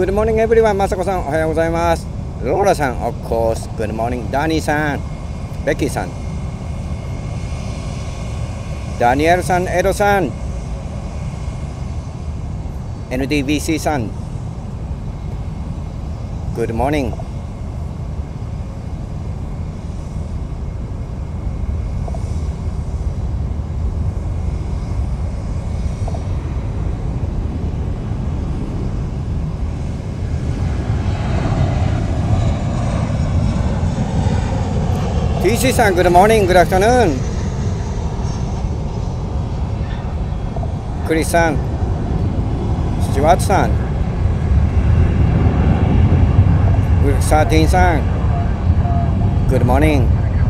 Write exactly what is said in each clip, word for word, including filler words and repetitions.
Good morning everyone. まさこさんおはようございます。ローラさん of course. Good morning. ダニーさん、ベッキーさん、ダニエルさん、エドさん、エヌディービーシー さん、Good morning.ティーシー さん、Good morning. Good afternoon. クリスさん、スチュワートさん、ウィルクサーティーンさん、Good morning.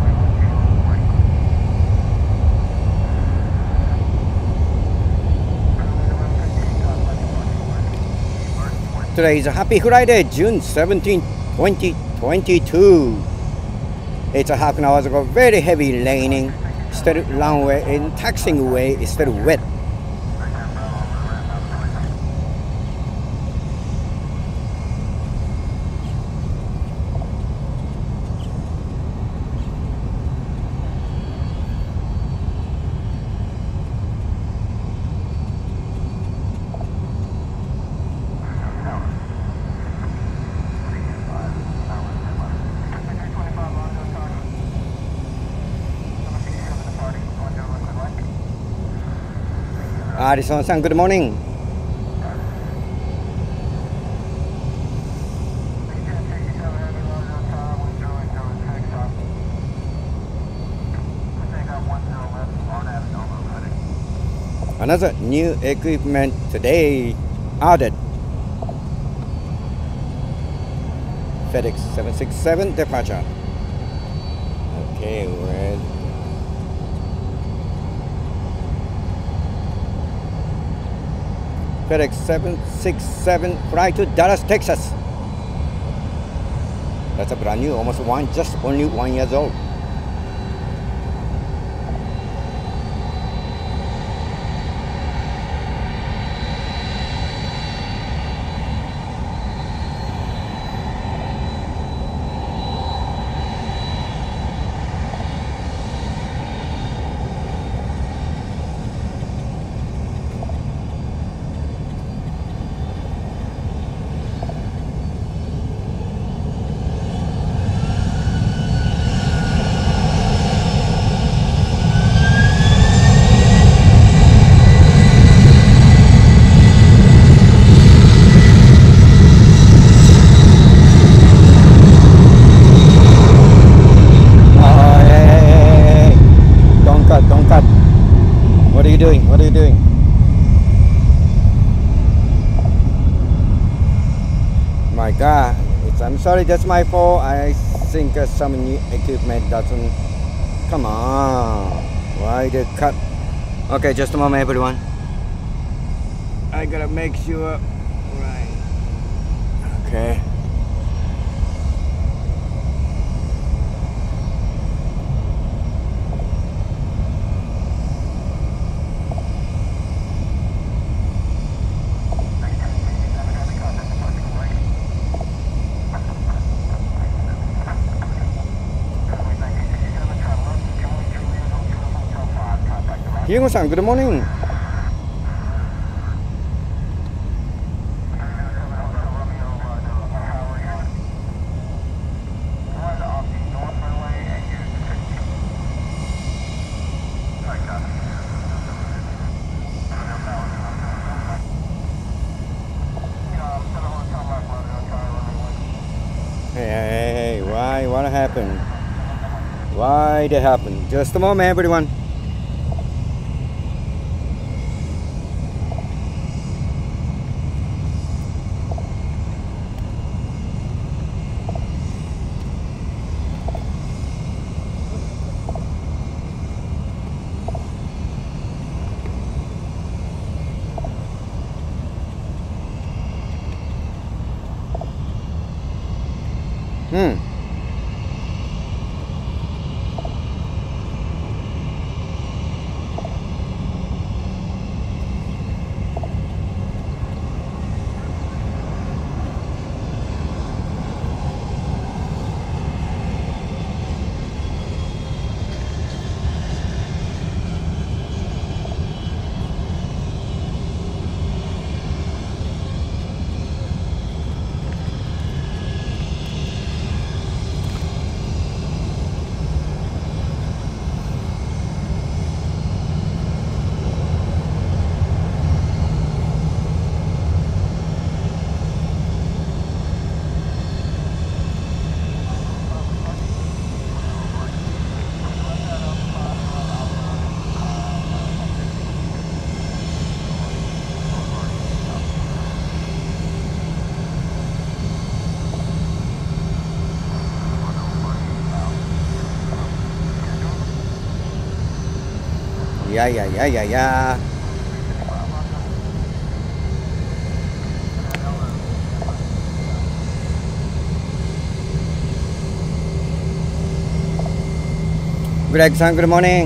Today is a happy Friday, June seventeenth, twenty twenty-two. It's a half an hour ago, very heavy raining, still runway and taxiing way is still wet. Addison san, good morning. Another new equipment today added. FedEx seven six seven departure. Okay, where FedEx seven six seven flight to Dallas, Texas. That's a brand new, almost one, just only one years old. What are you doing? What are you doing? My God, it's, I'm sorry, that's my fault. I think uh, some new equipment doesn't. Come on, why did cut? Okay, just a moment, everyone. I gotta make sure. Right. Okay. Diego-san, good morning. Hey, hey, hey, why? What happened? Why did it happen? Just a moment, everyone. Hmm. Yeah, yeah, yeah, yeah, yeah. Greg-san, good morning.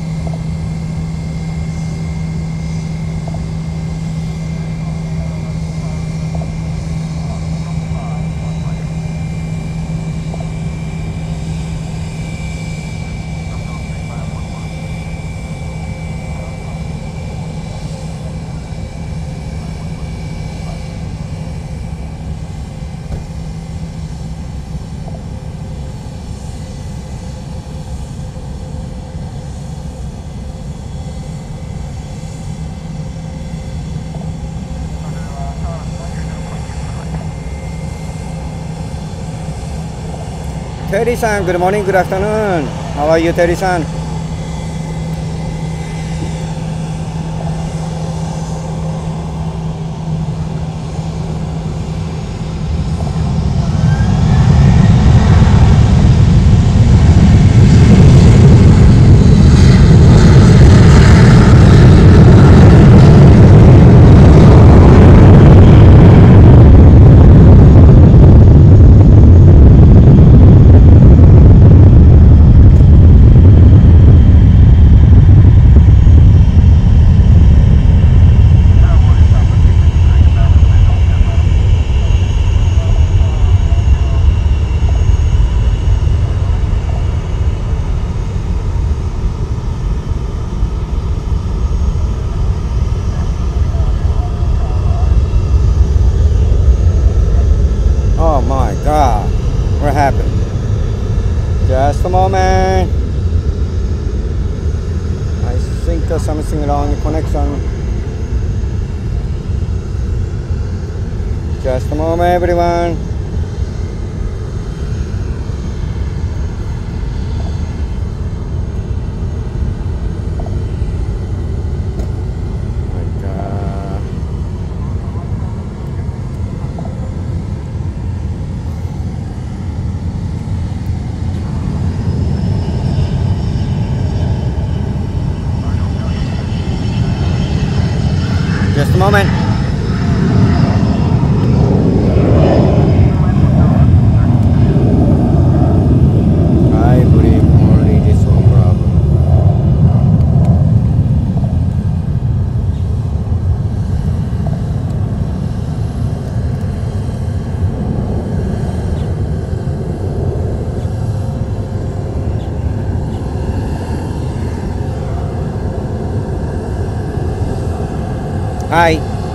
Terry-san, good morning, good afternoon. How are you, Terry-san? Oh my God, what happened? Just a moment. I think there's something wrong with connection. Just a moment, everyone. My God. Just a moment. I believe only this one problem. Hi.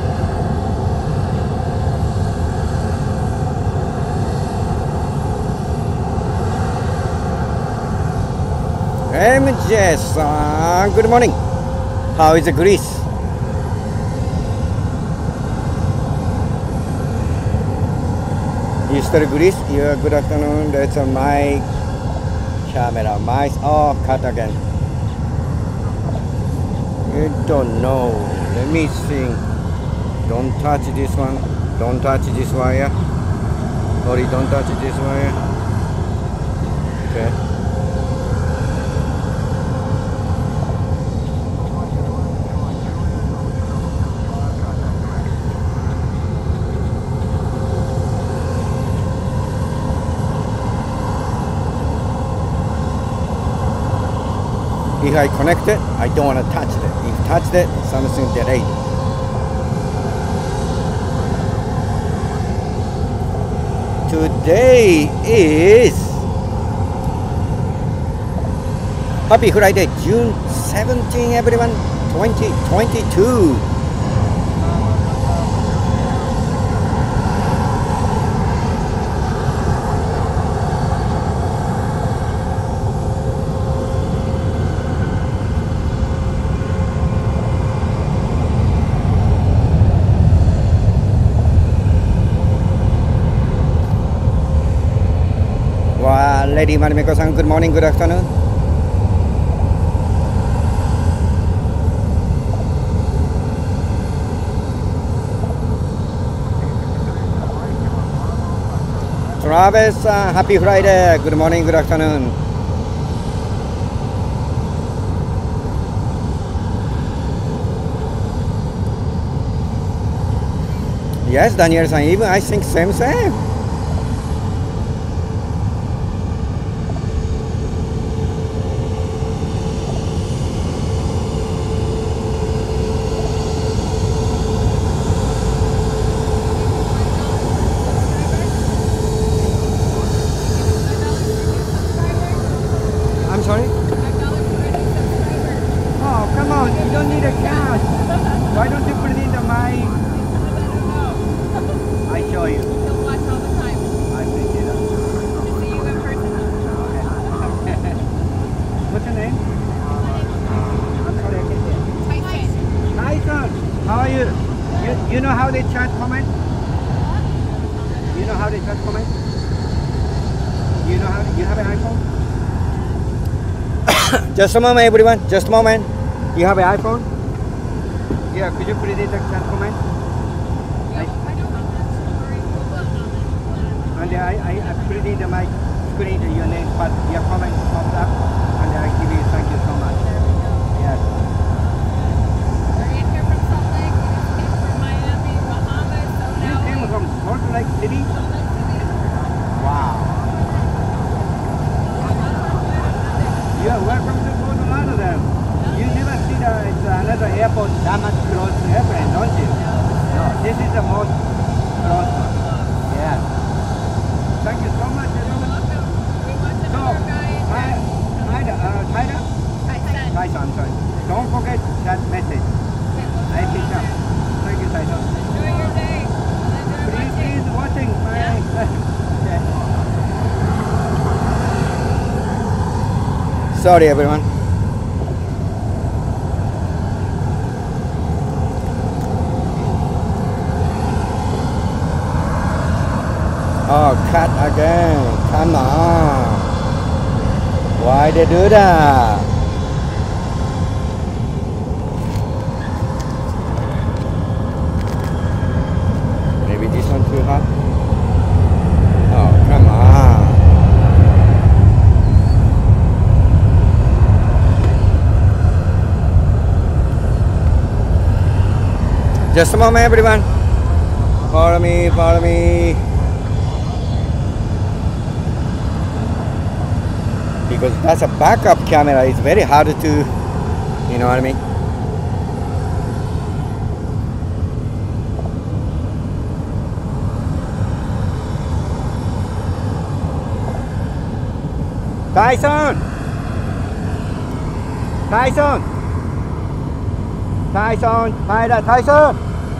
M J san, good morning. How is Greece? You still Greece? Yeah, good afternoon. That's uh, my camera. My oh, cut again. You don't know. Let me see. Don't touch this one. Don't touch this wire. Sorry, don't touch this wire. Okay. If I connect it, I don't want to touch it. If touched it, something delayed. Today is Happy Friday, June seventeenth, everyone, twenty twenty-two. Wow, Lady Marimeko-san, good morning, good afternoon. Travis, uh, happy Friday, good morning, good afternoon. Yes, Daniel-san, even I think same same. I'm sorry? Oh, come on, you don't need a cash. Why don't you put it into my... I show you. You'll watch all the time. I appreciate it. To see you in person. Okay. What's your name? I'm sorry, I can't hear. Tyson. Tyson, how are you? You, you know how they chat comment? You know how they chat comment? You know how, you have an iPhone? Just a moment, everyone. Just a moment. You have an iPhone? Yeah, could you put it in the chat comment? I, I don't have that story. And I, I, I put it in my screen, your name, but your comment pops up, and I give you thank you so much. Yes. We're in here from Salt Lake. We just came from Miami, Bahamas, so You now came from Salt Lake City? Salt Lake City. Wow. You are welcome to go to London then. You never see the, it's another airport that much close to airplane, don't you? No, this is the most close one. Yes. Thank you so much, everyone. Welcome. We want to So, know your guide. hi, hi, uh, Tyler? Tyson. Tyson, I'm sorry. Don't forget that message. I picked up. Thank you, Tyson. Enjoy your day. Enjoy Please, watching. please watching my... Okay. Sorry, everyone. Oh, cut again. Come on. Why they do that? Maybe this one too hot? Oh, come on. Just a moment, everyone. Follow me, follow me. Because that's a backup camera, it's very hard to, you know what I mean? Tyson! Tyson! Tyson! Tyler! Tyson!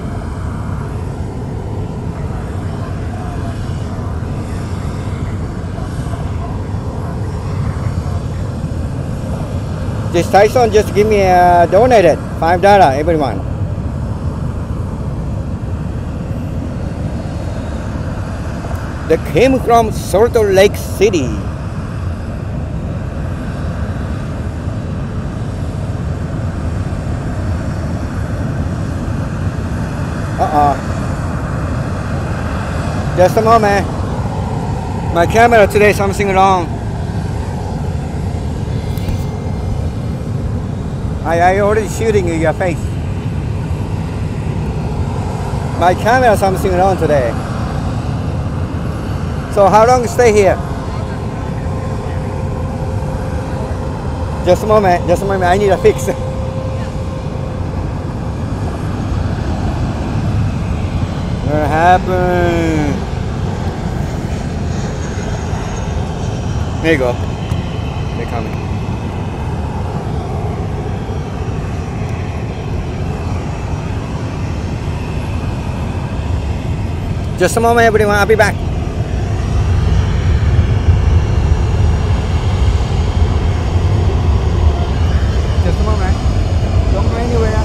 This Tyson just give me a donated five dollar everyone. They came from Salt Lake City. Uh-oh. Just a moment. My camera today something wrong. I, I already shooting in your face. My camera something wrong today. So how long stay here? Just a moment, just a moment, I need a fix. What happened? There you go. They're coming. Just a moment, everyone. I'll be back. Just a moment. Don't go anywhere.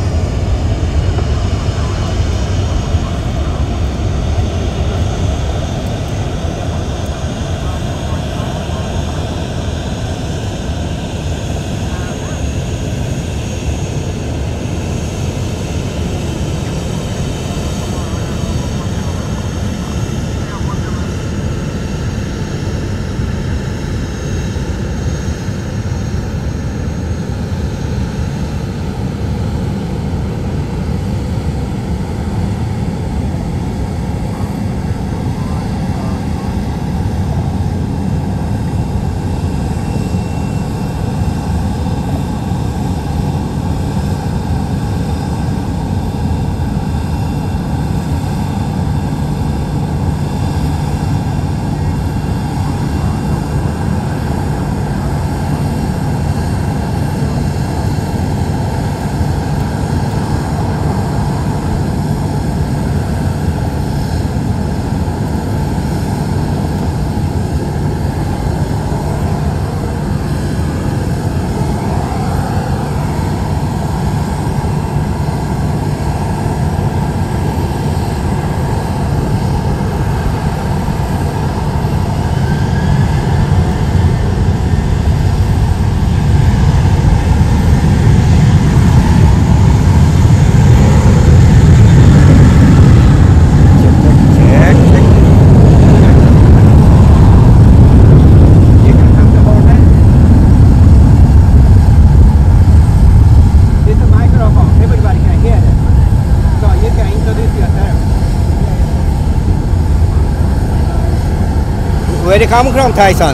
Where they come from, Tyson?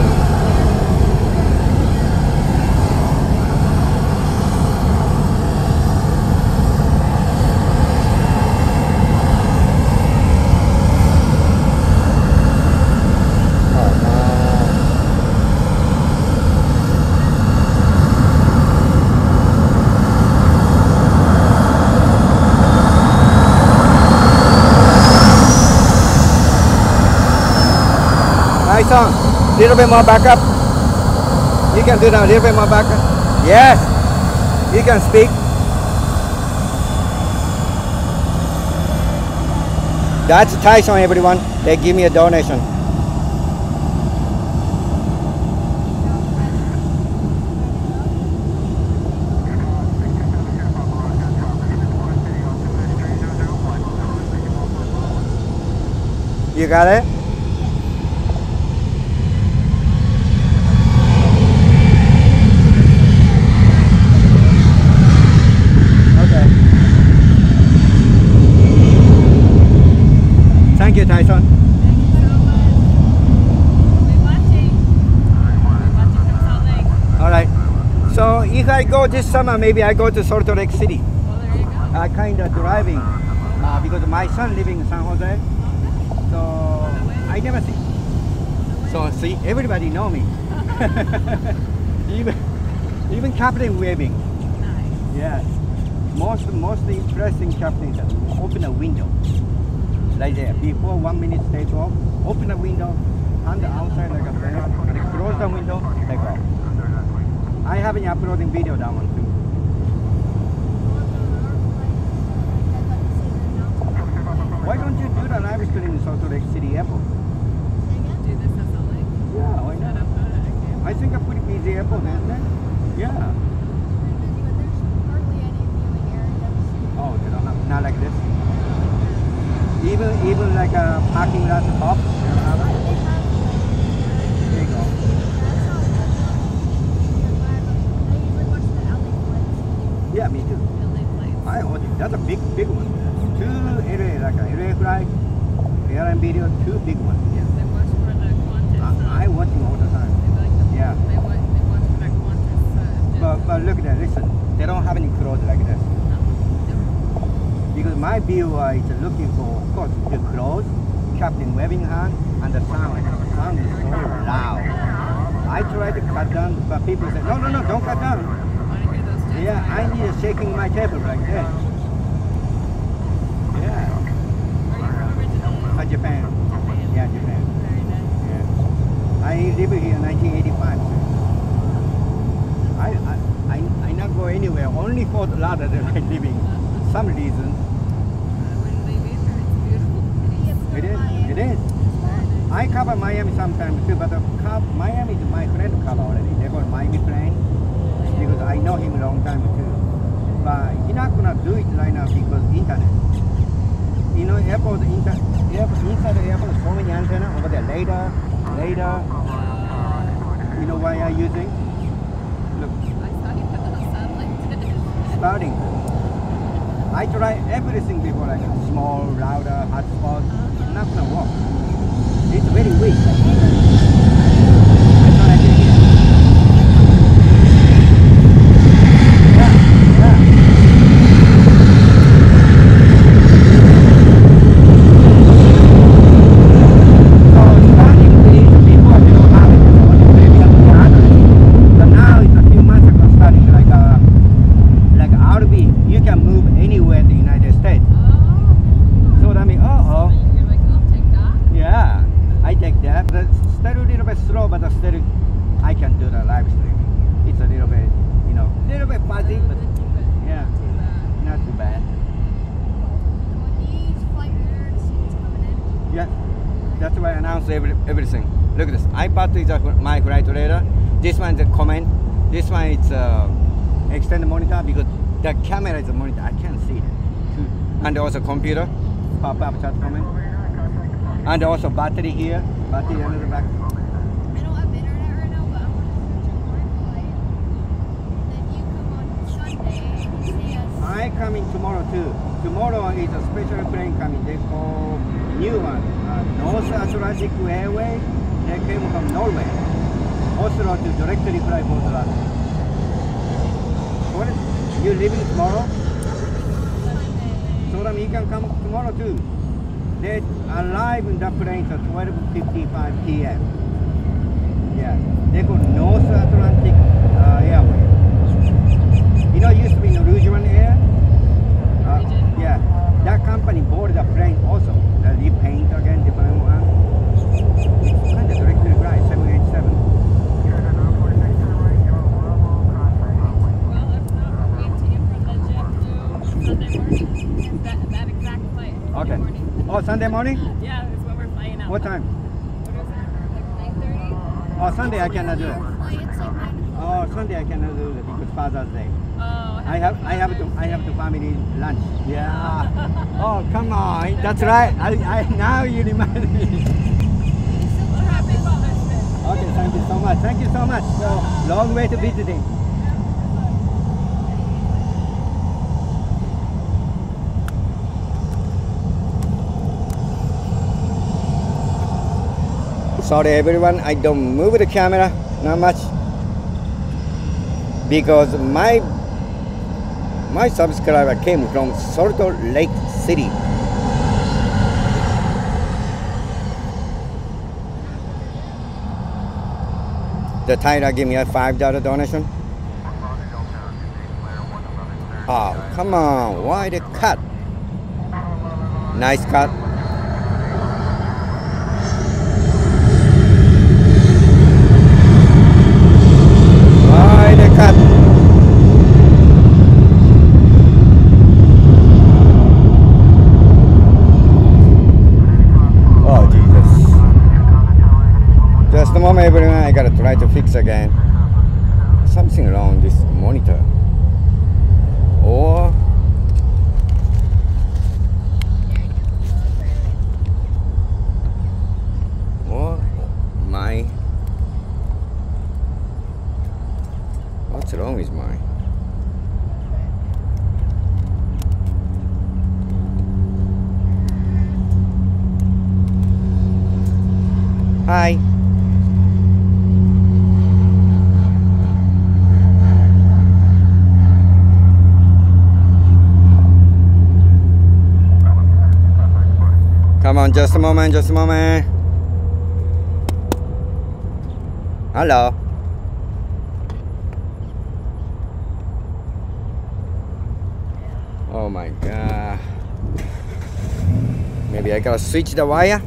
Tyson, little bit more back up. You can do that, a little bit more back up. Yes, you can speak. That's Tyson, everyone. They give me a donation. You got it? Thank you, Tyson. Thank you so much. We'll be watching. We'll be watching from Salt Lake. All right. So if I go this summer, maybe I go to Salt Lake City. Well, there you go. I kind of driving uh, because my son living in San Jose. So I never see. So see, everybody know me. even even Captain waving. Nice. Yes. Most most interesting captain is open a window. Right there, before one minute take off, open the window, on the outside like a fan, and close the window, take off. I have been uploading video that one too. Why don't you do the live stream in Salt Lake City Airport? Do this at Salt Lake? Yeah, why Set not? up a camera. I think a pretty busy airport, isn't it? Yeah. Oh, they don't have, not like this. Even even like a parking lot top. They don't have it. There you go. Yeah, me too. L A flights. I watch it. That's a big, big one. Two L A, like a L A flight, airline video, two big ones. Yes, they watch for the Qantas. uh, I, I watching all the time. They like the, Yeah. They watch, they watch for that Qantas. Uh, jet. But, but look at that, listen. They don't have any clothes like this. No, no. Because my viewer is looking for, of course, the clothes, Captain Webbingham, and the sound. The sound is so loud. I try to cut down, but people say, no, no, no, don't cut down. Want to hear those jets? Yeah, I need a shaking my table like that. Yeah. Where are you from originally? Uh, Japan. Japan. Yeah, Japan. Very nice. Yeah. I live here in nineteen eighty-five. I, I, I, I not go anywhere, only for the lot that I living. Some reason. Uh, when they visit, it's beautiful. It is, it is. I cover Miami sometimes too, but the co- Miami is my friend cover already. They got Miami friend because I know him a long time too. But he's not gonna do it right now because internet. You know, airport, inter, airport inside the airport, so many antenna over there. Later, later. You know why I'm using? Look, I saw you put the satellite dish. starting. I try everything before, like a small, louder, hotspot. Not gonna work. It's very weak. That's what I did here. Yeah, yeah. So starting this before you don't have it, maybe up to the other. But now it's a few months ago starting like a like R V. You can move anywhere in the United States. Oh. So that means, uh oh. You're like, I'll take that. Yeah, I take that. But still a little bit slow, but still I can do the live streaming. It's a little bit, you know, a little bit fuzzy, but yeah, not too bad. Yeah, that's why I announce every, everything. Look at this. iPad is a mic right later. This one is a comment. This one is uh, extended monitor because the camera is a monitor. I can't see it. And also computer, pop up chat comment. And also battery here, battery under the back. I don't have internet right now, but I'm going to search on Wi-Fi. And then you come on Sunday and see us. I coming tomorrow too. Tomorrow is a special plane coming. They call new one, uh, North Atlantic Airway They came from Norway. Oslo to directly fly for the last. What? You leaving tomorrow? So then you can come tomorrow too. They arrive in the plane at twelve fifty-five p m Yeah, they go North Atlantic uh, Airway. You know, it used to be Norwegian Air. Uh, yeah, that company bought the plane also. Uh, repaint again, different one. It's kind of directly flight, seven eighty-seven. Well, if not, we'll wait to you from the jet to Sunday morning. That, that exact flight. Sunday Okay. morning. Oh, Sunday morning? Yeah, that's when we're flying out. What time? What is it? Like nine thirty? Oh, Sunday I cannot do it. Flights like nine o'clock. Oh, Sunday I cannot do it because Father's Day. Oh, I have I have to I have to family lunch. Yeah. Oh, come on. That's right. I, I now you remind me. Well, happy Father's Day. Okay, thank you so much. Thank you so much. So long way to visiting. Sorry everyone, I don't move the camera not much because my my subscriber came from Salt Lake City. The Tyler gave me a five dollar donation. Oh, come on, why the cut? Nice cut. Why the cut? Oh Jesus. Just a moment everyone, I gotta try to fix again. Something wrong with this monitor. Or or my what's wrong with mine? Hi. Come on, just a moment, just a moment. Hello. Oh my God. Maybe I gotta switch the wire.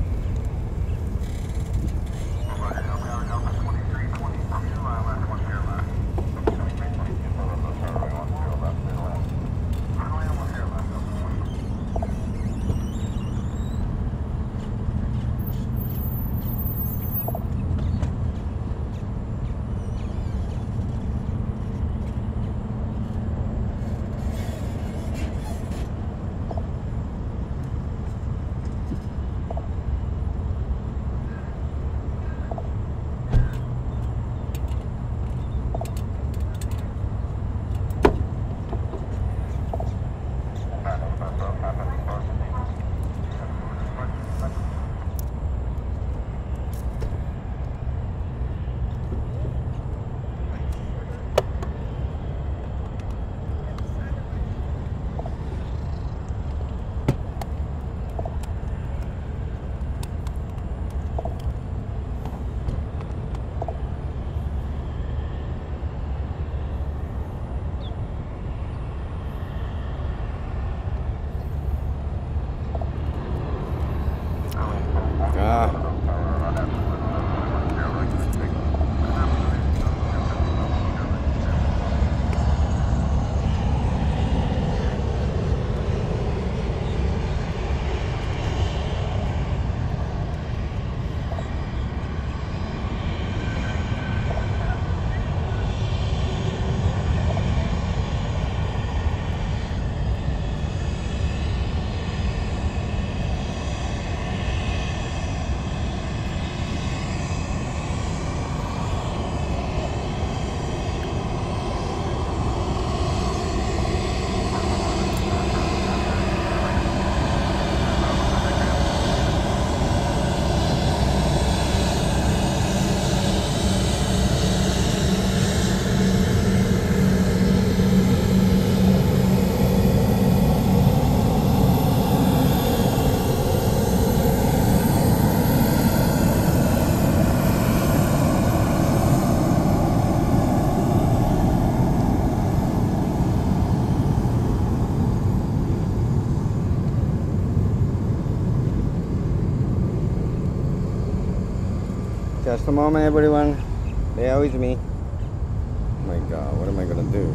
Just a moment, everyone. Bear with me. Oh my God, what am I gonna do?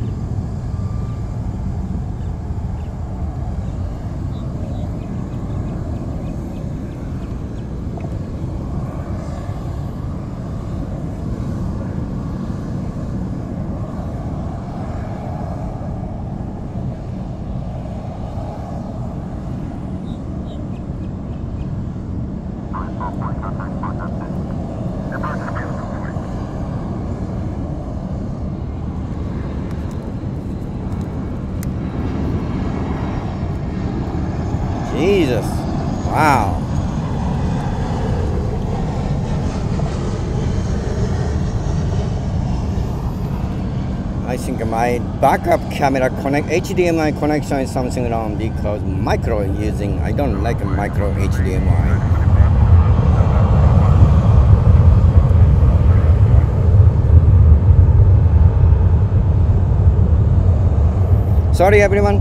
Jesus. Wow. I think my backup camera connect H D M I connection is something wrong because micro using I don't like micro H D M I. Sorry everyone.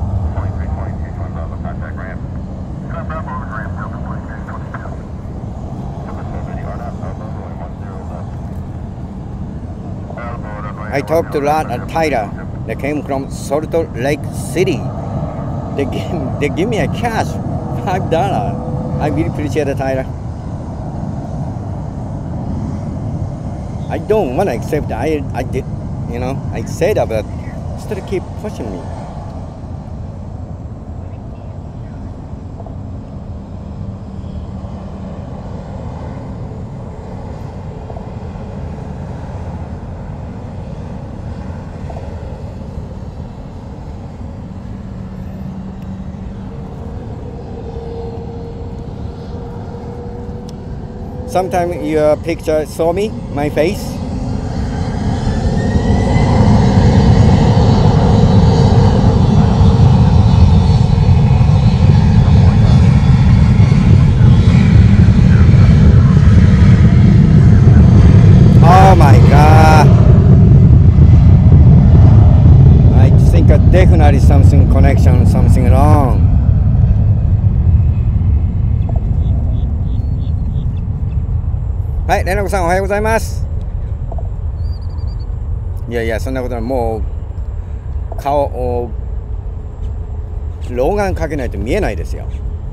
I talked to Rod and Tyler. They came from Salt Lake City. They give, they give me a cash, five dollars. I really appreciate it, Tyler. I don't want to accept. I I did, you know. I said that, but still keep pushing me. Sometimes your picture saw me, my face. Oh my God. I think definitely something connection, something wrong. Hi, レナコさんおはようございます。いやいや、そんなことない。もう顔を老眼かけないと見えないですよ。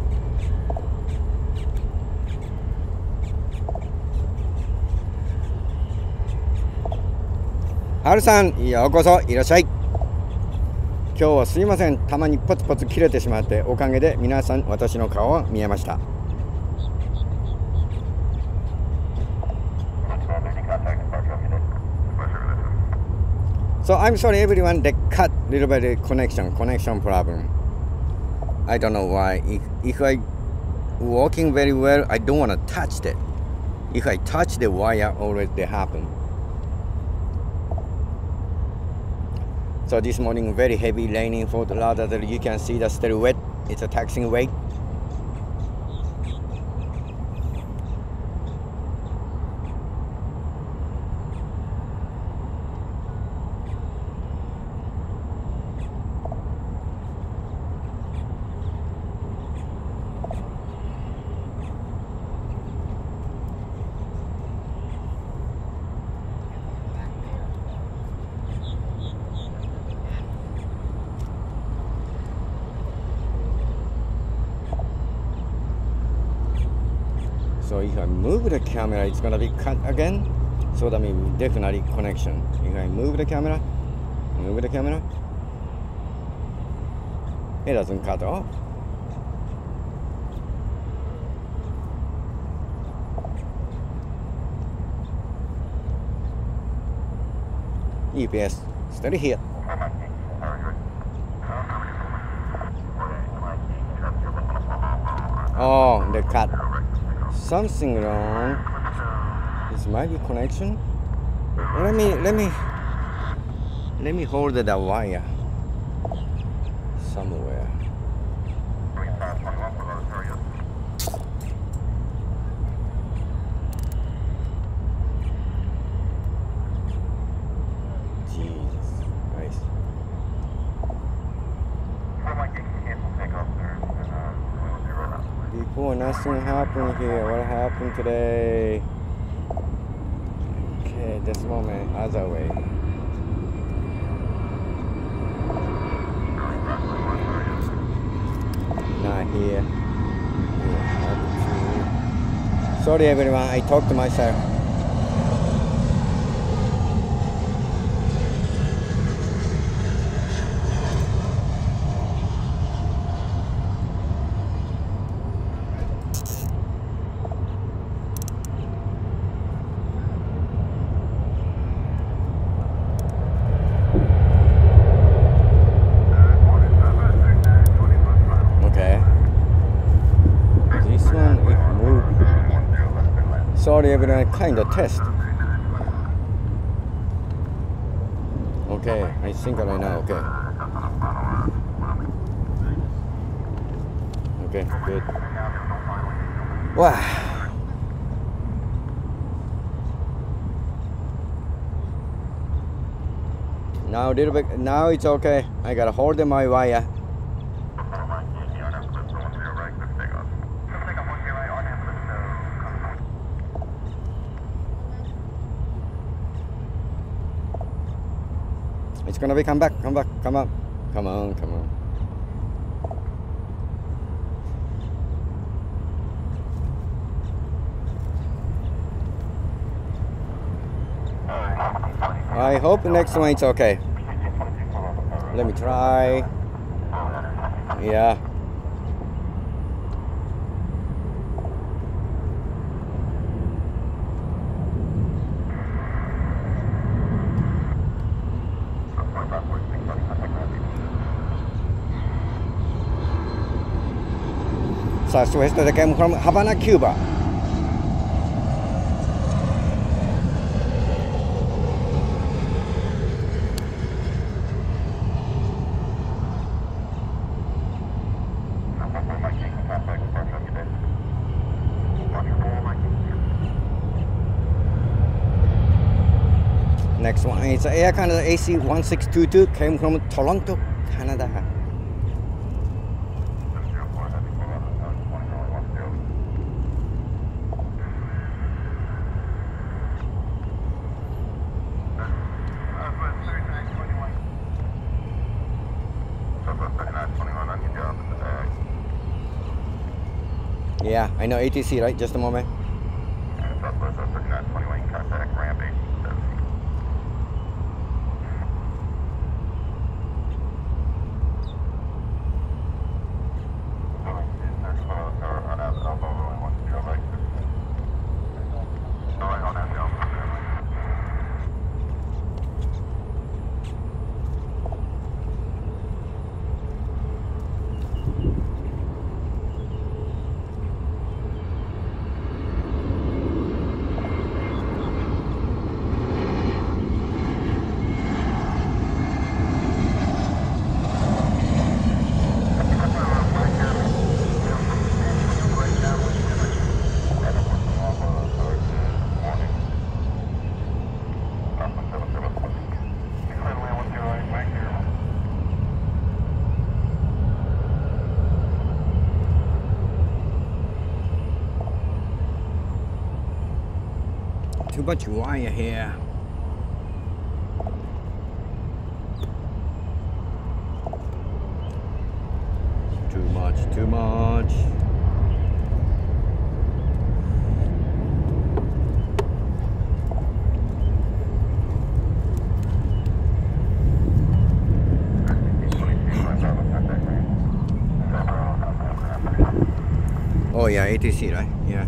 はるさん、ようこそいらっしゃい。今日はすいません。たまにポツポツ切れてしまって、おかげで皆さん私の顔は見えました。So I'm sorry everyone, they cut a little bit of connection, connection problem. I don't know why. If, if I working very well, I don't want to touch it. If I touch the wire, always they happen. So this morning very heavy raining for the lot that you can see that's still wet. It's a taxing weight. So if I move the camera, it's gonna be cut again. So that means definitely connection. If I move the camera, move the camera, it doesn't cut off. U P S still here. Oh, the cut. Something wrong. This might be connection. Let me let me let me hold the wire somewhere. Jesus Christ. Before nothing happened here. What happened today? Okay, just a moment. Other way. Not here. Here, up to- Sorry everyone, I talked to myself. Okay. This one it moved. Sorry everyone, kind of test. Okay, I think right now, okay. Okay, good. Wow. Now a little bit, now it's okay. I gotta hold my wire. It's gonna be come back, come back, come on, come on, come on. I hope the next one it's okay. Let me try. Yeah. Southwest that came from Havana, Cuba. Next one, it's Air Canada A C one six two two, came from Toronto, Canada. Yeah, I know A T C, right? Just a moment. Too much wire here. Too much, too much. Oh yeah, A T C, right? Yeah.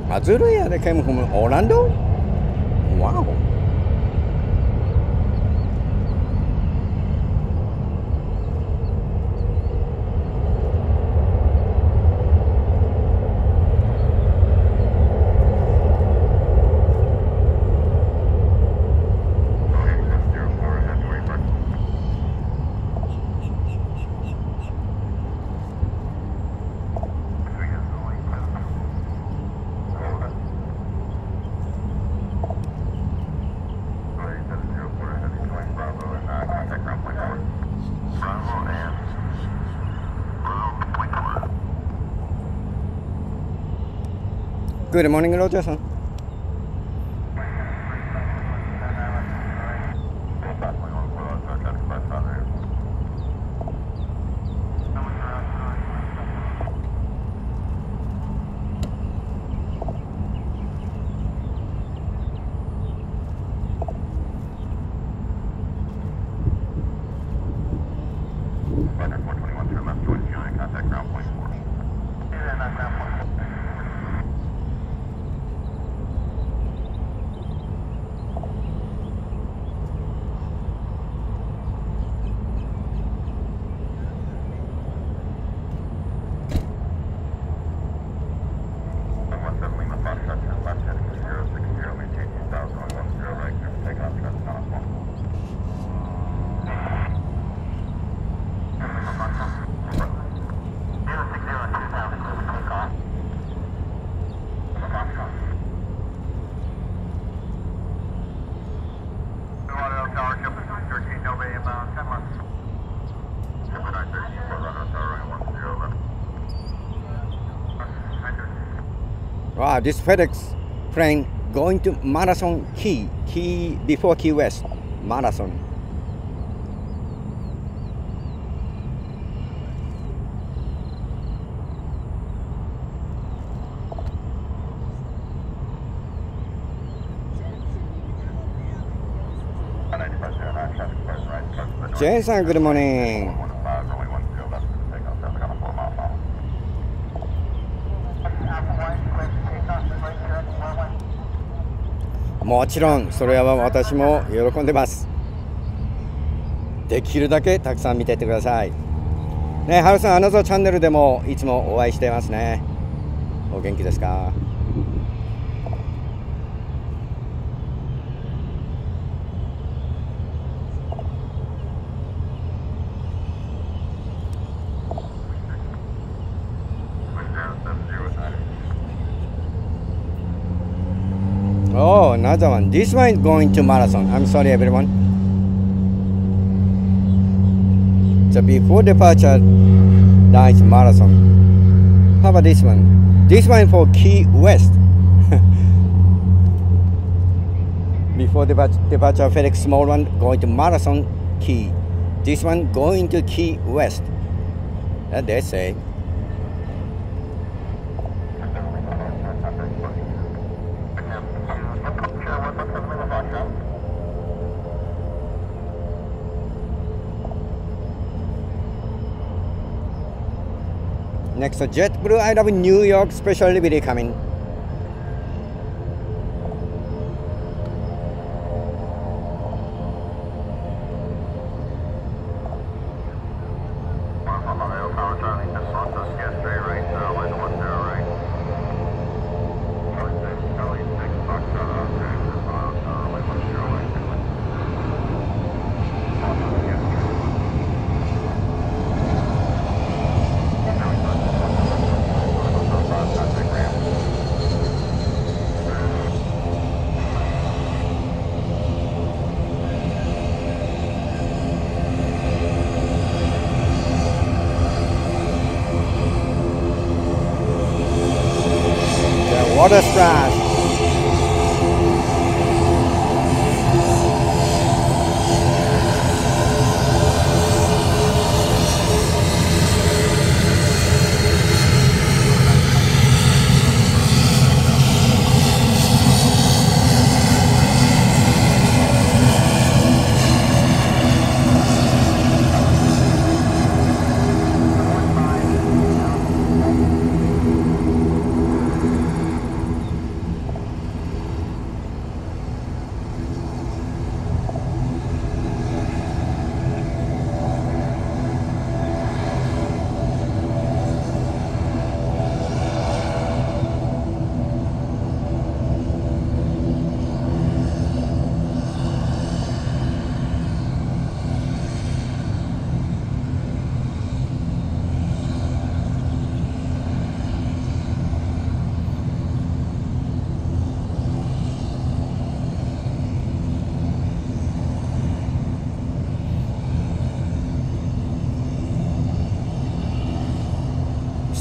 Azuria, they came from Orlando? Wow. Good morning, Roger-san. Wow, this FedEx plane going to Marathon Key, Key before Key West, Marathon. Jason, good morning.もちろんそれは私も喜んでます。できるだけたくさん見ていってくださいね。ハルさん、あなたチャンネルでもいつもお会いしてますね。お元気ですか？Oh, another one. This one is going to Marathon. I'm sorry, everyone. So before departure, that is Marathon. How about this one? This one for Key West. Before departure, departure, FedEx small one going to Marathon Key. This one going to Key West. That they say. Next, JetBlue I love New York special delivery coming. Water splash.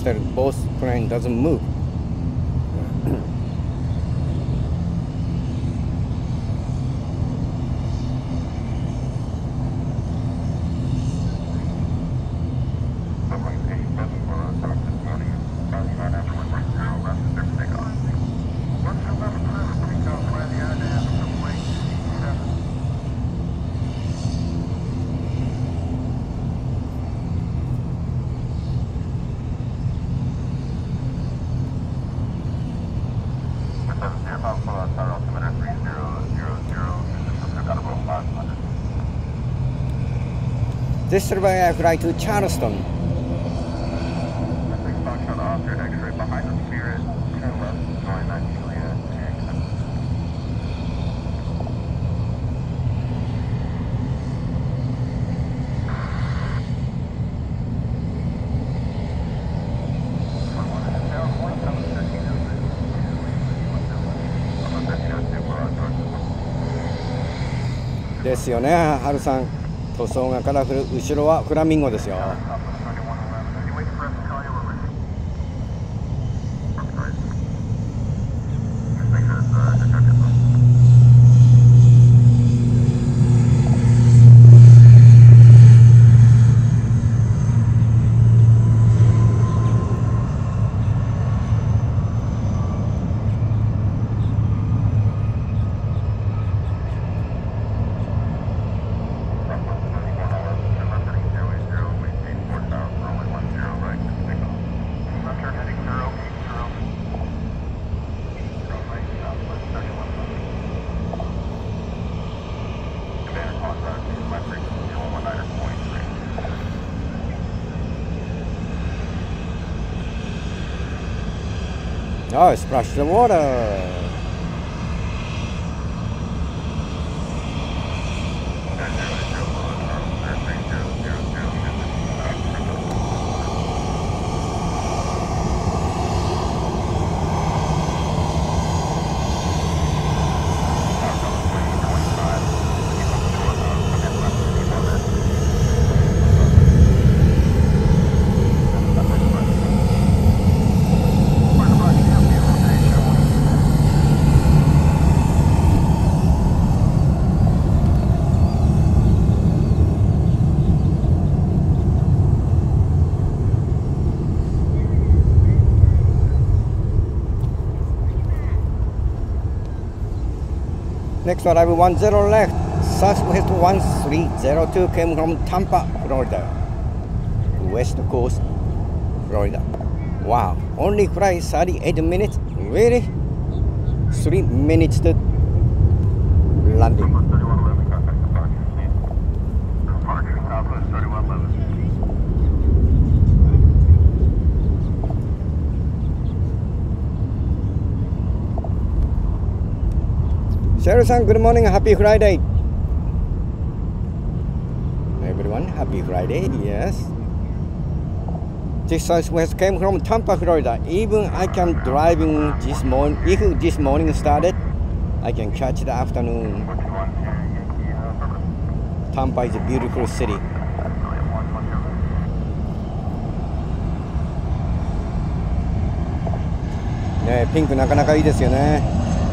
instead both plane doesn't move. This survey I fly to Charleston.ですよね、ハルさん。塗装がカラフル、後ろはフラミンゴですよ。Oh, splash the water. Next arrival one zero left, Southwest one three zero two came from Tampa, Florida. West Coast, Florida. Wow, only fly thirty-eight minutes? Really? three minutes to landing. Cheryl-san, good morning, happy Friday. Everyone, happy Friday, yes. This Southwest came from Tampa, Florida. Even I can driving this morning, if this morning started, I can catch the afternoon. Tampa is a beautiful city. 네, 핑크 なかなかいいですよね。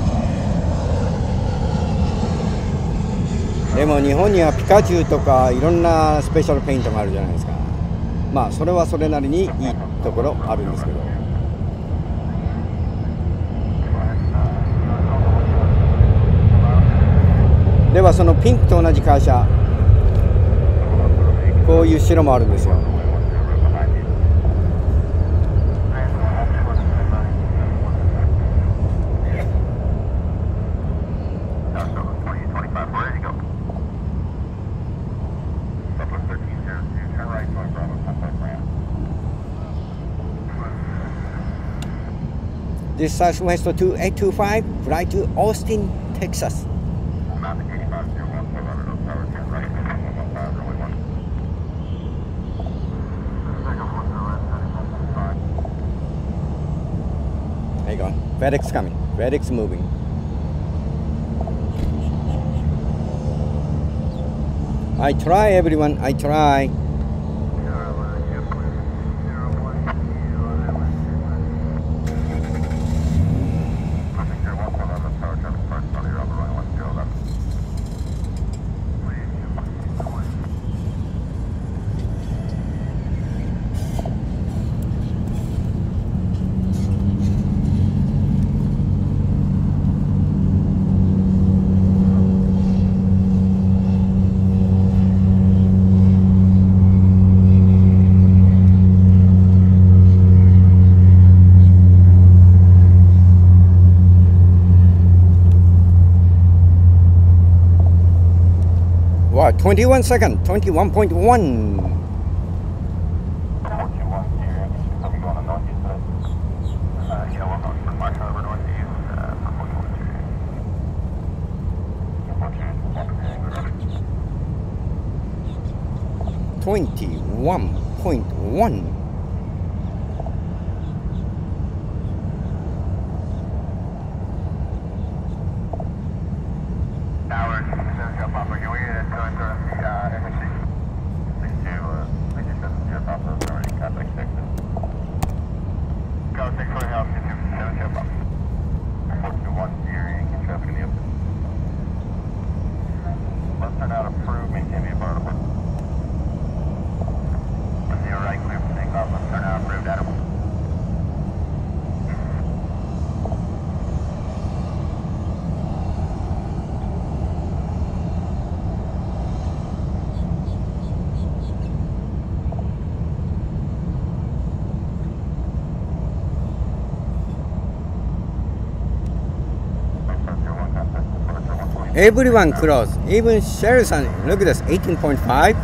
でも日本にはピカチュウとかいろんなスペシャルペイントがあるじゃないですか。まあそれはそれなりにいいところあるんですけど。ではそのピンクと同じ会社、こういう白もあるんですよ。This Southwest two eight two five, fly to Austin, Texas. There you go. FedEx coming. FedEx moving. I try, everyone. I try. Wow, twenty-one second, twenty-one point one. twenty-one point one. Everyone close, even Sherry-san, look at this, eighteen point five,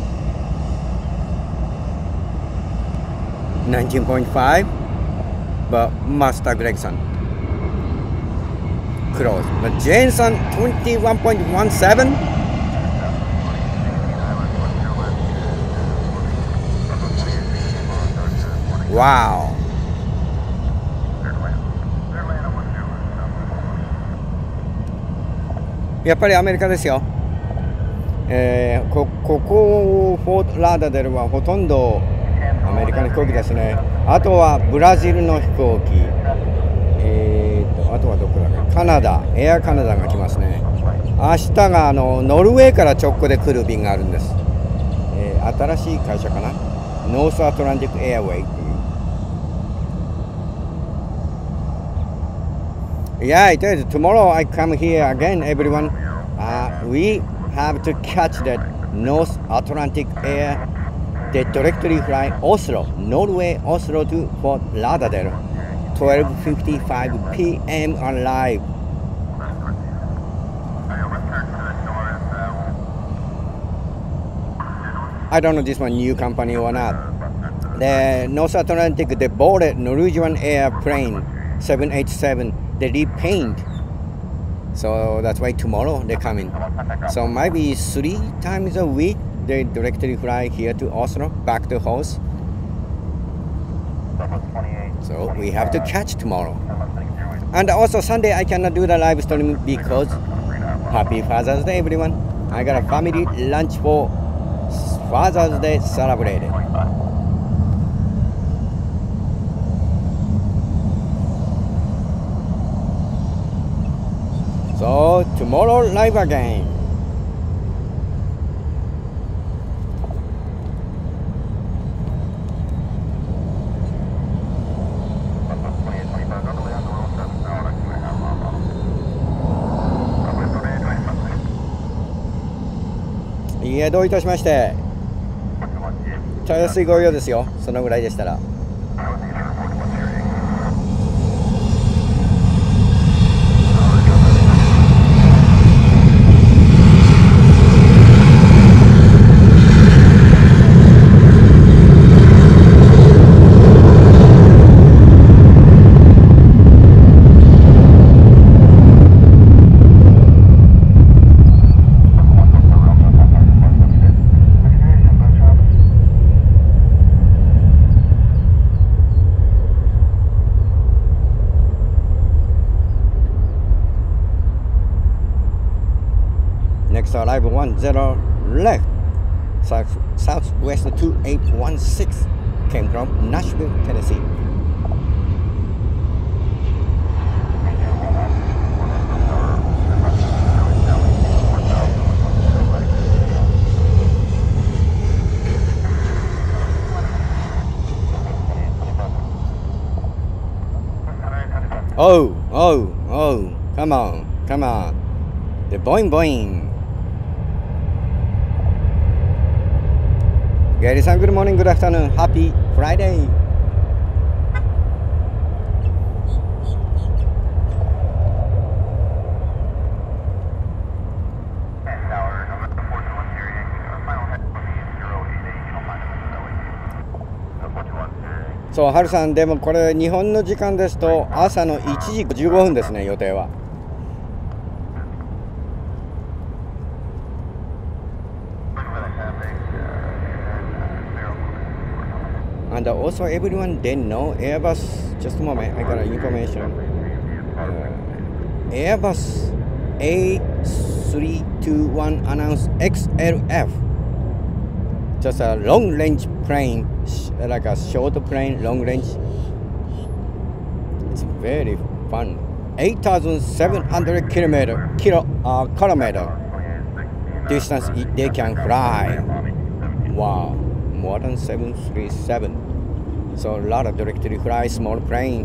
nineteen point five, but Master Gregson close, but Jane-san, twenty-one point one seven, wow.やっぱりアメリカですよ。えー、こ, ここフォートラーダデルはほとんどアメリカの飛行機ですね。あとはブラジルの飛行機、えー、とあとはどこだっけ、カナダ、エアカナダが来ますね。明日があのノルウェーから直行で来る便があるんです。えー、新しい会社かな、ノースアトランティックエアウェイっていう。Yeah, it is. Tomorrow I come here again, everyone. Uh, we have to catch the North Atlantic Air, the directly fly Oslo, Norway, Oslo to Fort Lauderdale, twelve fifty-five p m arrive. I don't know this one new company or not. The North Atlantic, the boarded Norwegian airplane seven eighty-seven. They repaint, so that's why tomorrow they come in. So maybe three times a week they directly fly here to Oslo, back to house. So we have to catch tomorrow. And also Sunday I cannot do the live stream because Happy Father's Day, everyone. I got a family lunch for Father's Day celebrated. So tomorrow live again.いいえ、どういたしまして。茶安いご用ですよ。そのぐらいでしたら。Next arrival one zero left, South, Southwest two eight one six, came from Nashville, Tennessee. Oh, oh, oh, come on, come on. The boing boing. Gary-san, good morning, good afternoon, happy Friday. そう、はるさん、でもこれ日本の時間ですと朝のいちじじゅうごふんですね、予定は。And also everyone they know Airbus, just a moment, I got an information. Uh, Airbus A three twenty-one announced X L F. Just a long range plane, like a short plane, long range. It's very fun. eight thousand seven hundred kilometer, kilo, uh, kilometer distance they can fly. Wow. More than seven thirty-seven. So a lot of directly fly small plane.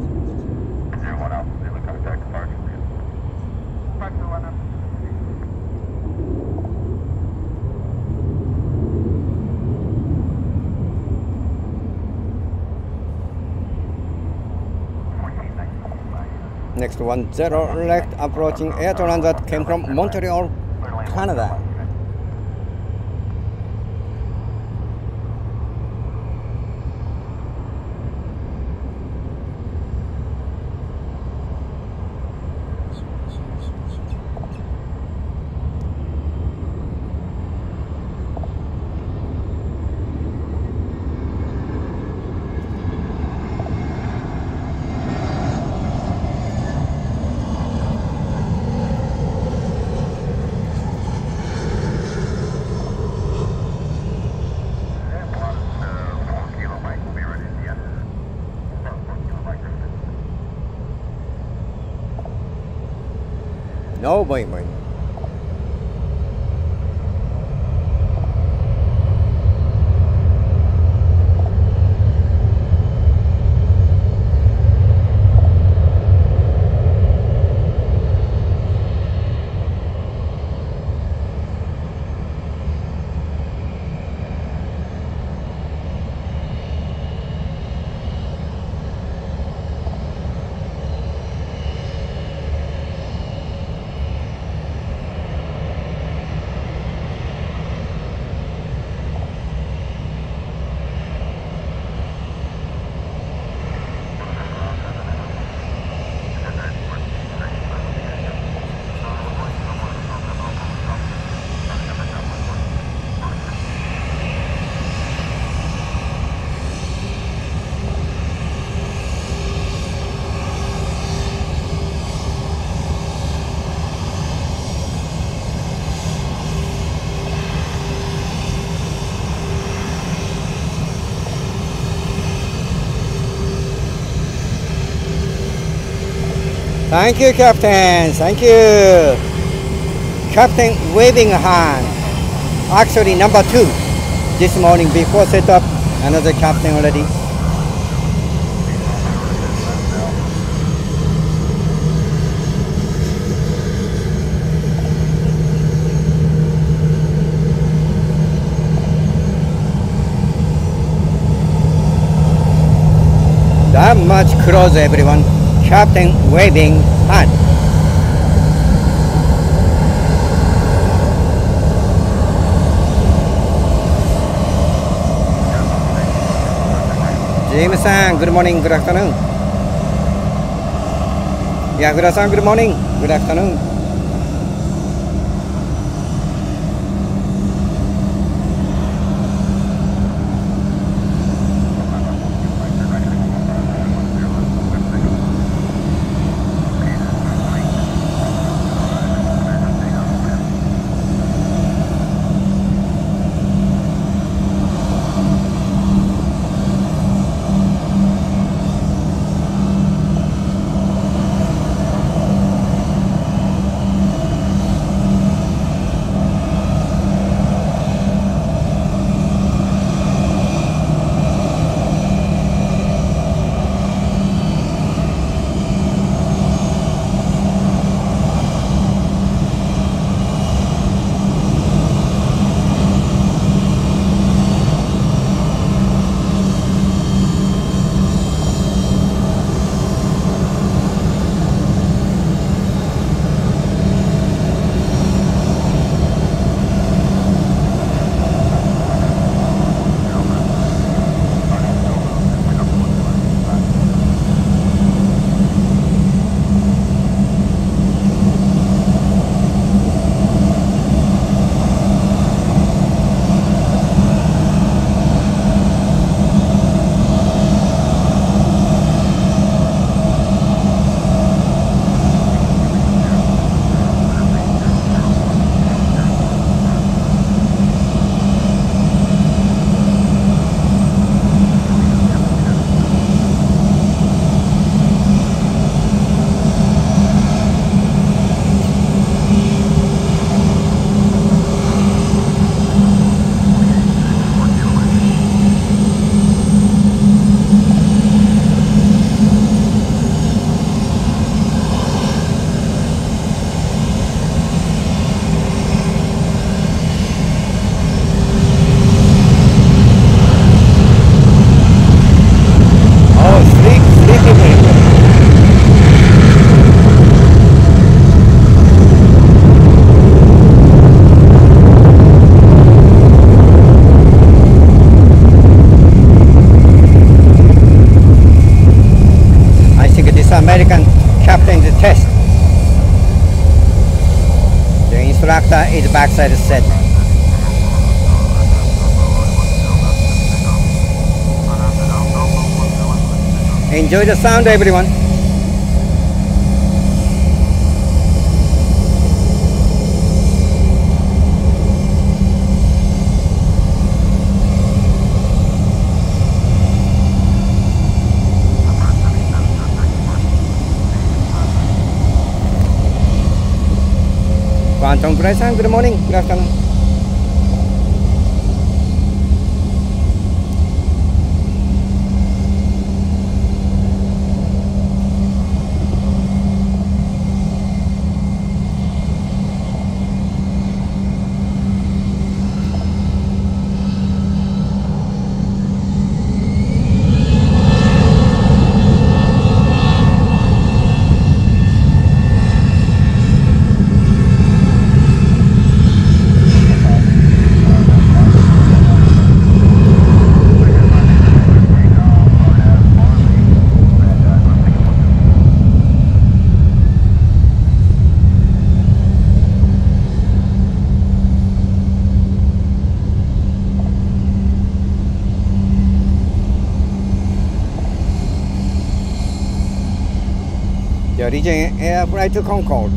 Next one zero left approaching Air Transat came from Montreal, Canada. No, boy, boy. Thank you, Captain. Thank you. Captain waving a hand. Actually, number two. This morning before setup, another captain already. That much closer, everyone. Captain waving hand. James-san, good morning, good afternoon. Yagura-san, good morning, good afternoon. is American captain's test. The instructor is backside set. Enjoy the sound, everyone. Quantum Grayson, good morning, good afternoon. The Regent Air flight to Concord.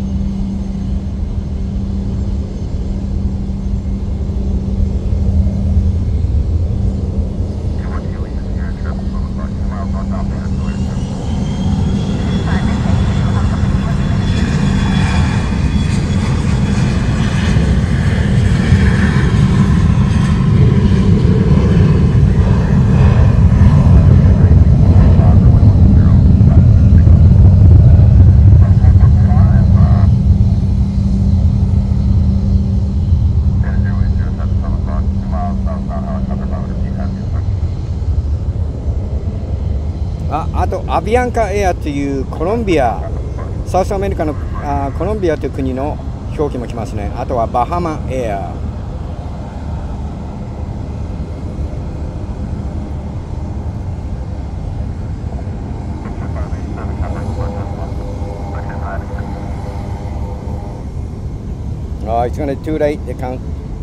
あ, あとアビアンカエアというコロンビア、サウスアメリカのあコロンビアという国の表記も来ますね。あとはバハマエア。Oh, it's gonna be too late. They can't.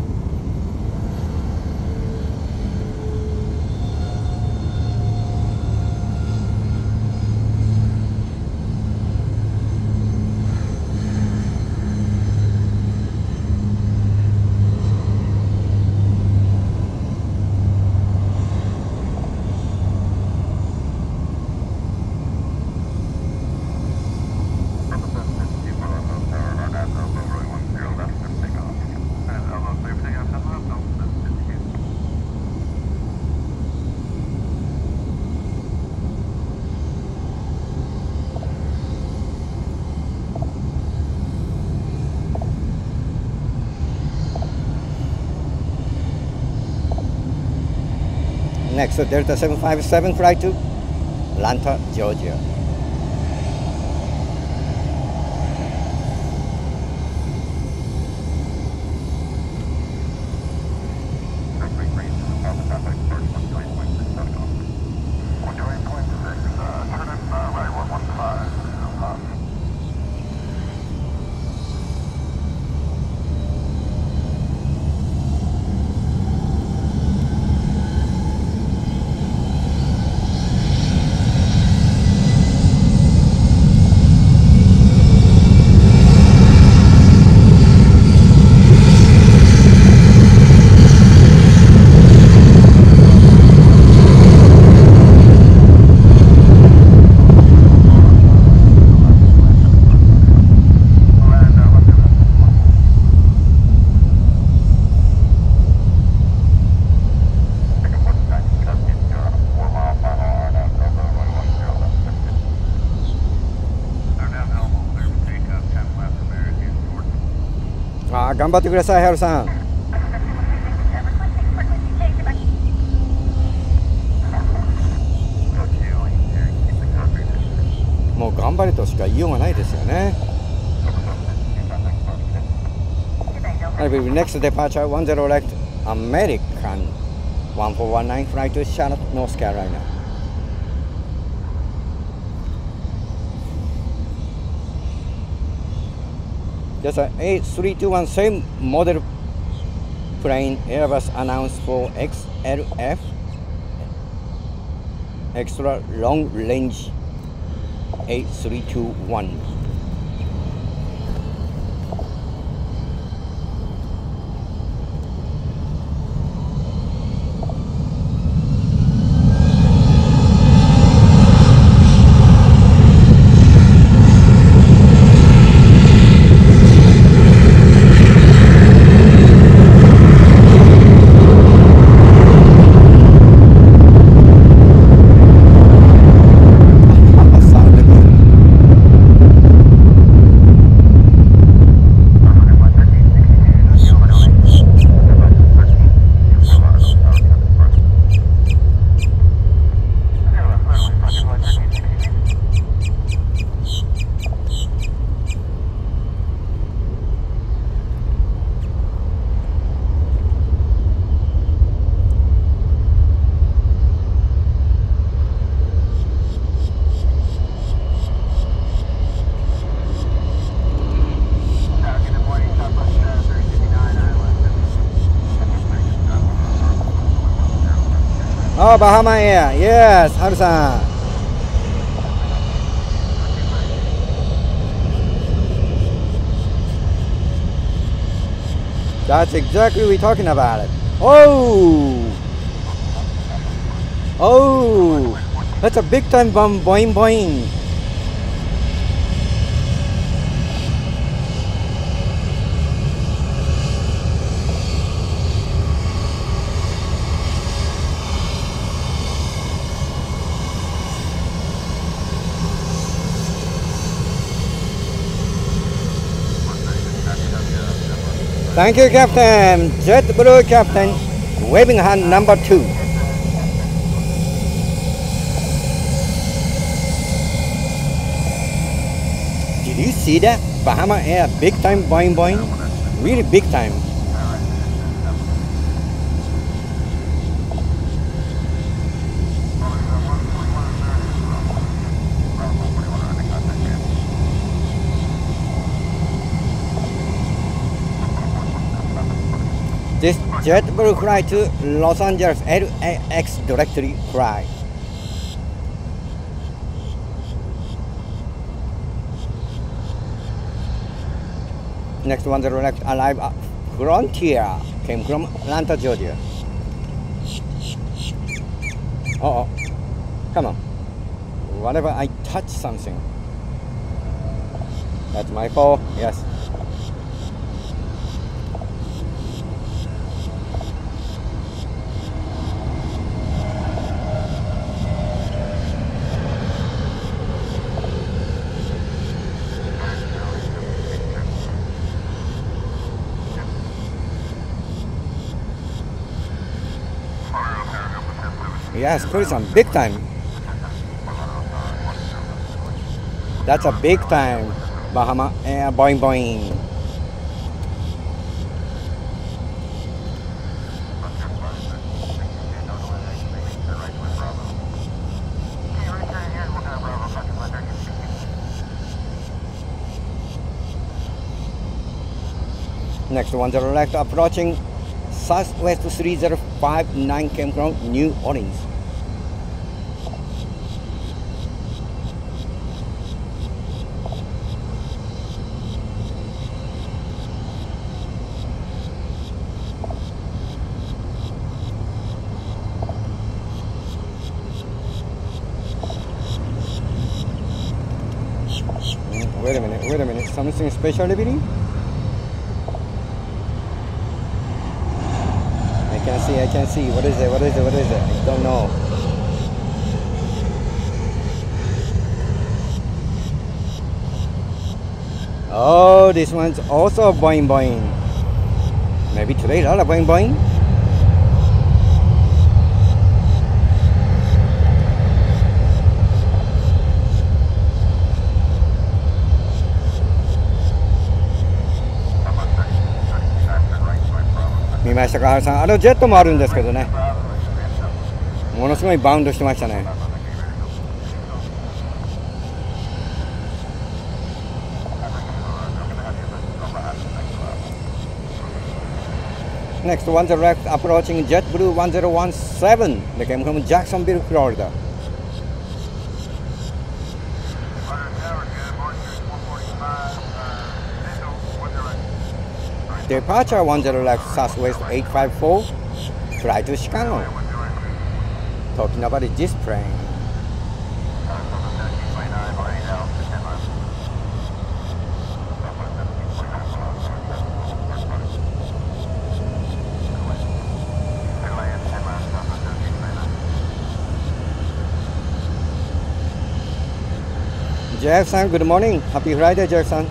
Next, Delta seven five seven flight to Atlanta, Georgia. Ah, 頑張ってください、ハルさん。もう頑張れとしか言いようがないですよね。I will next departure one zero left American one four one nine flight to Charlotte, North Carolina. There's a A three twenty-one same model plane Airbus announced for X L F, extra long range A three twenty-one. Oh, Bahama Air. Yes, Haru-san. That's exactly what we're talking about it. Oh! Oh! That's a big time bomb, boing boing. Thank you, Captain. JetBlue Captain, waving hand number two. Did you see that? Bahama Air, big time boing boing. Really big time. This JetBlue fly to Los Angeles L A X directly fly. Next one, the direct arrive at Frontier, came from Atlanta, Georgia. Uh oh, come on. Whatever I touch something. That's my fault, yes. Yes, Kurisan, big time. That's a big time. Bahama Air, boing boing. Next one, the direct approaching Southwest three zero five nine came from New Orleans. Wait a minute, wait a minute, something special happening? I can see, I can see. What is it, what is it, what is it? I don't know. Oh, this one's also boing boing. Maybe today a lot of boing boing.見ましたか、ハルさん。あのジェットもあるんですけどね。ものすごいバウンドしてましたね。 Next, one zero left approaching JetBlue one zero one seven. They came from Jacksonville, Florida. Departure one zero left Southwest eight five four. Fly to Chicago. Talking about this plane. Jefferson, good morning. Happy Friday, Jefferson.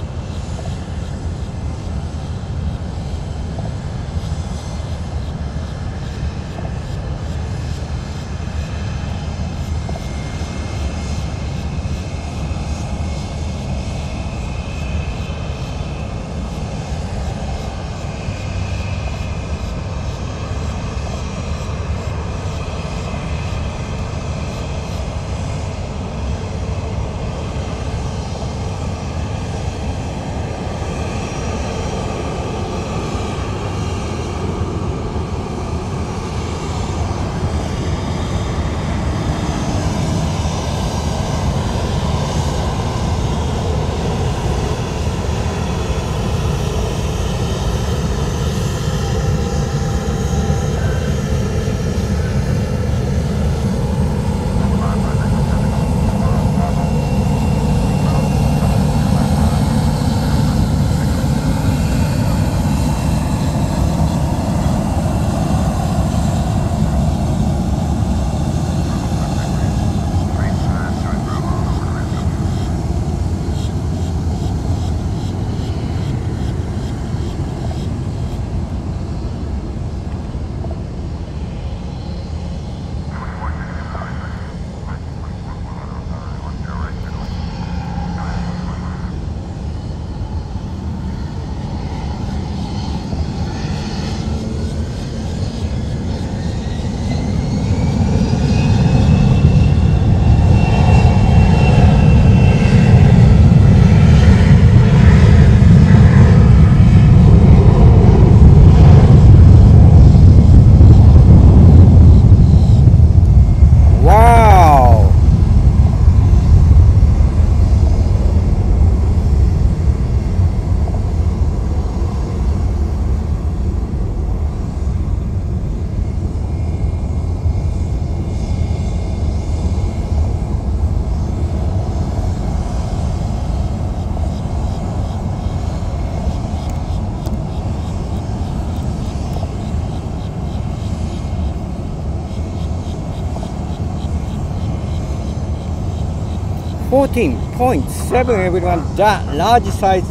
fourteen point seven, everyone. That large size.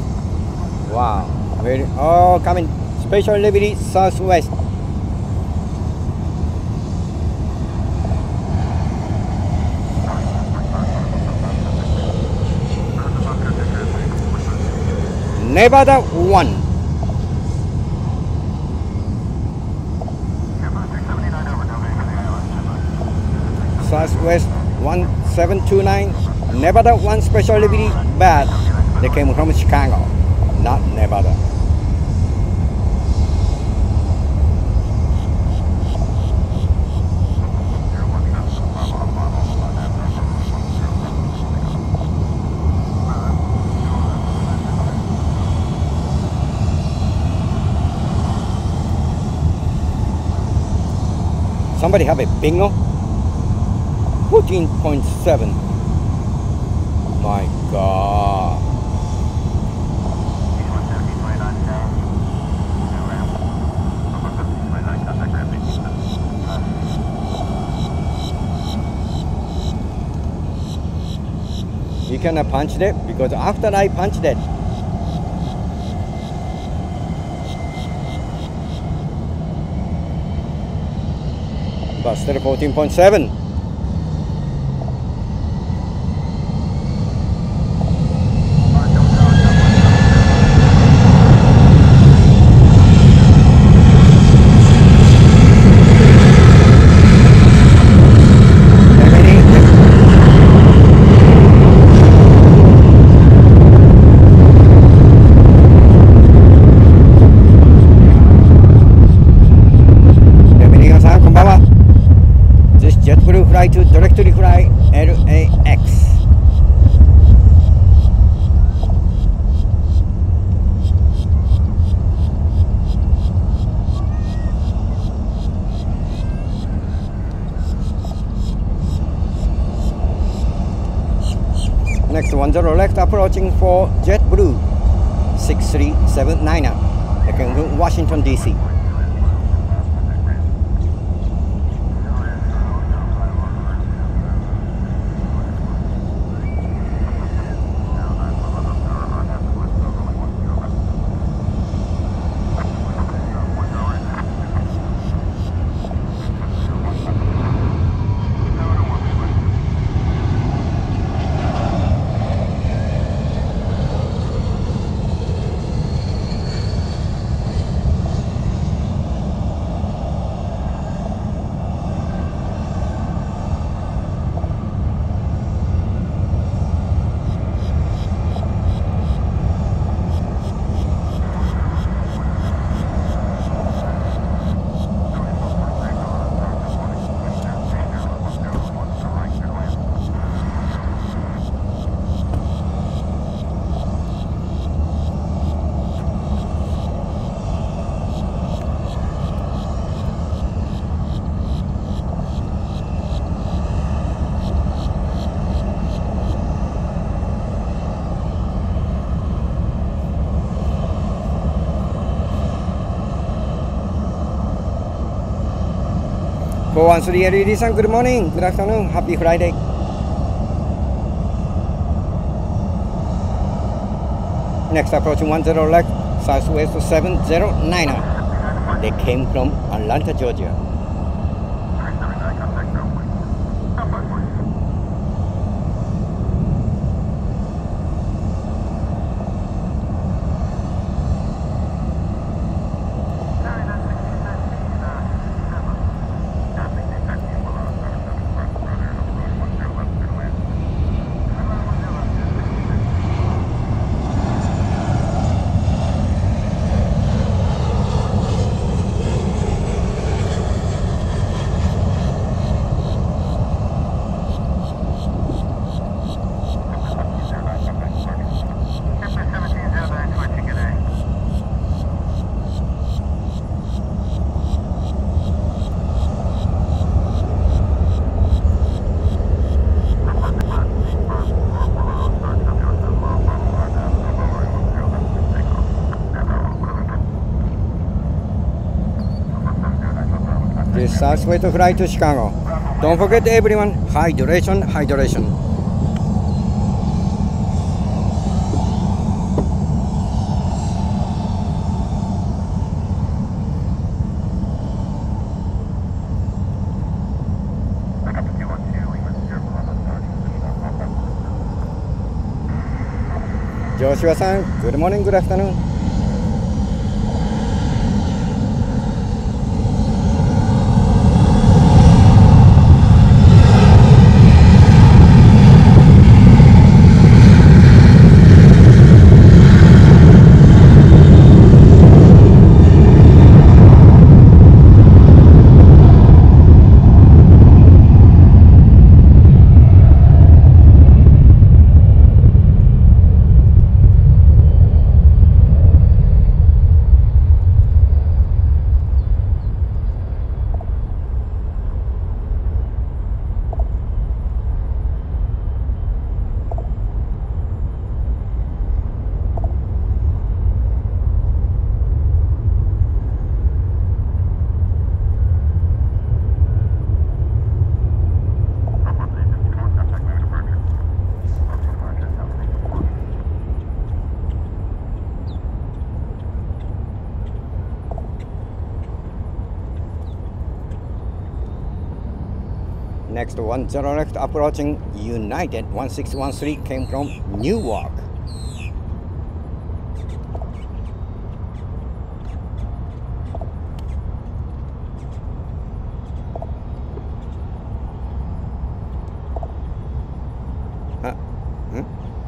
Wow. Very, oh, coming. Special Liberty Southwest. Nevada one. Southwest one seven two nine. Nevada one Special Liberty, but they came from Chicago, not Nevada. Somebody have a bingo? fourteen point seven. My God. You cannot punch that because after I punch that, but still fourteen point seven. one zero left approaching for JetBlue six three seven niner. Again, Washington D C. four one three L E D San, good morning, good afternoon, happy Friday. Next approaching one zero left, Southwest seven zero niner. They came from Atlanta, Georgia. This Southwest flight to Chicago. Don't forget everyone, hydration, hydration. Joshua-san, good morning, good afternoon. Next one zero left approaching United one six one three came from Newark. Huh? Hmm?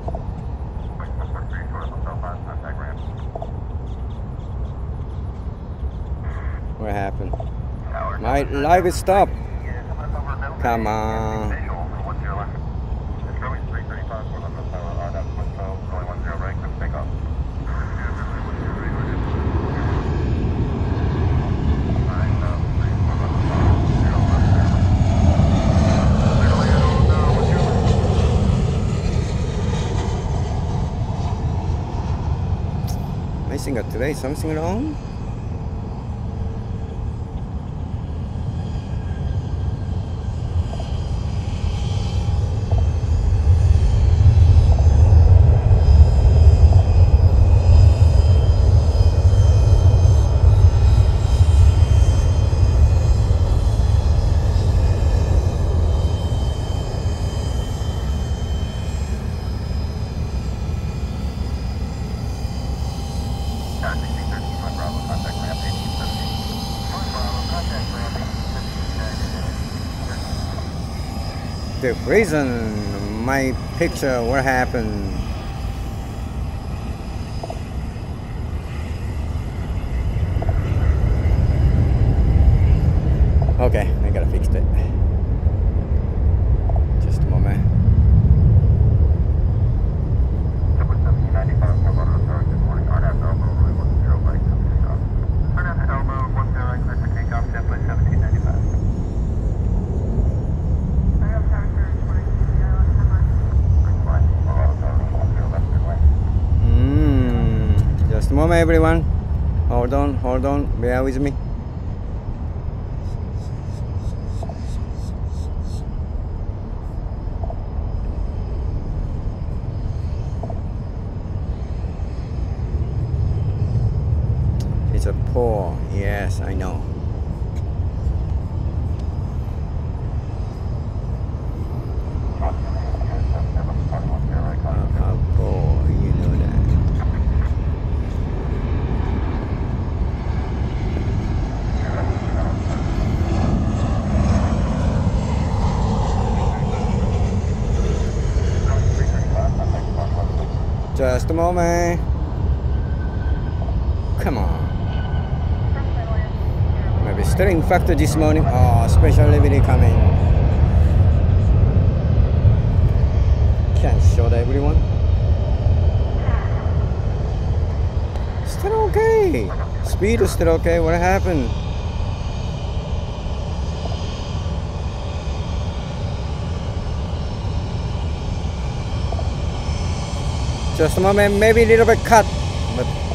What happened? My live is stopped. Come on. I think that today something wrong. The reason my picture, what happened? Okay, I gotta fix it. Just a moment. Mm, just a moment, everyone. Hold on, hold on, bear with me. It's a poor, yes, I know. How poor, you know that. Just a moment. Come on. Maybe steering factor this morning. Oh, special delivery coming. Can't show that everyone. Still okay. Speed is still okay. What happened? Just a moment. Maybe a little bit cut, but